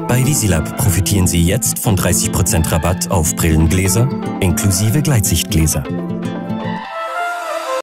Bei Visilab profitieren Sie jetzt von 30% Rabatt auf Brillengläser inklusive Gleitsichtgläser.